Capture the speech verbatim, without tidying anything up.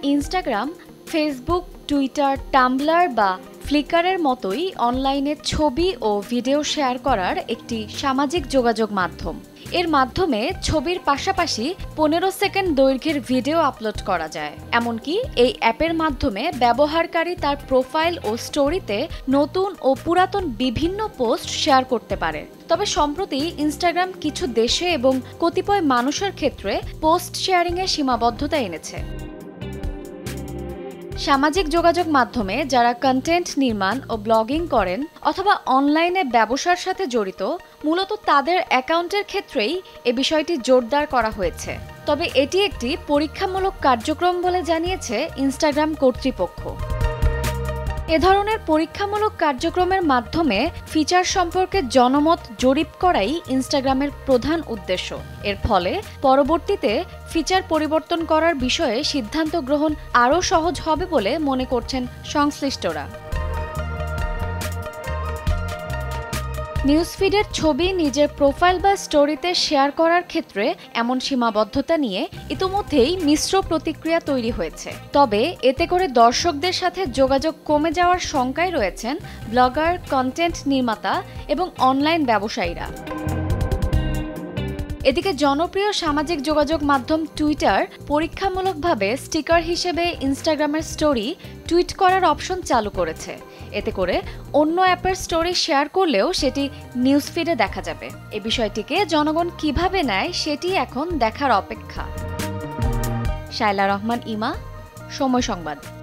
Instagram, Facebook, Twitter, tumbler বা ফ্লিকারের মতোই অনলাইনে ছবি ও ভিডিও শেয়ার করার একটি সামাজিক যোগাযোগ মাধ্যম। এর মাধ্যমে ছবির পাশাপাশি পনেরো সেকেন্ড দৈর্ঘ্যের ভিডিও আপলোড করা যায়। এমনকি এই অ্যাপের মাধ্যমে ব্যবহারকারী তার প্রোফাইল ও স্টোরিতে নতুন ও পুরাতন বিভিন্ন পোস্ট শেয়ার করতে পারে। তবে সম্প্রতি ইনস্টাগ্রাম কিছু দেশে এবং কতিপয় মানুষের ক্ষেত্রে পোস্ট শেয়ারিংয়ে সীমাবদ্ধতা এনেছে। সামাজিক যোগাযোগ মাধ্যমে যারা কন্টেন্ট নির্মাণ ও ব্লগিং করেন অথবা অনলাইনে ব্যবসার সাথে জড়িত, মূলত তাদের অ্যাকাউন্টের ক্ষেত্রেই এ বিষয়টি জোরদার করা হয়েছে। তবে এটি একটি পরীক্ষামূলক কার্যক্রম বলে জানিয়েছে ইনস্টাগ্রাম কর্তৃপক্ষ। এ ধরনের পরীক্ষামূলক কার্যক্রমের মাধ্যমে ফিচার সম্পর্কে জনমত জরিপ করাই ইনস্টাগ্রামের প্রধান উদ্দেশ্য। এর ফলে পরবর্তীতে ফিচার পরিবর্তন করার বিষয়ে সিদ্ধান্ত গ্রহণ আরও সহজ হবে বলে মনে করছেন সংশ্লিষ্টরা। নিউজফিডের ছবি নিজের প্রোফাইল বা স্টোরিতে শেয়ার করার ক্ষেত্রে এমন সীমাবদ্ধতা নিয়ে ইতোমধ্যেই মিশ্র প্রতিক্রিয়া তৈরি হয়েছে। তবে এতে করে দর্শকদের সাথে যোগাযোগ কমে যাওয়ার শঙ্কায় রয়েছেন ব্লগার, কন্টেন্ট নির্মাতা এবং অনলাইন ব্যবসায়ীরা। এদিকে জনপ্রিয় সামাজিক যোগাযোগ মাধ্যম টুইটার পরীক্ষামূলকভাবে স্টিকার হিসেবে ইনস্টাগ্রামের স্টোরি টুইট করার অপশন চালু করেছে। এতে করে অন্য অ্যাপের স্টোরি শেয়ার করলেও সেটি নিউজফিডে দেখা যাবে। এই বিষয়টিকে জনগণ কিভাবে নেয় সেটি এখন দেখার অপেক্ষা। শায়লা রহমান ইমা, সময় সংবাদ।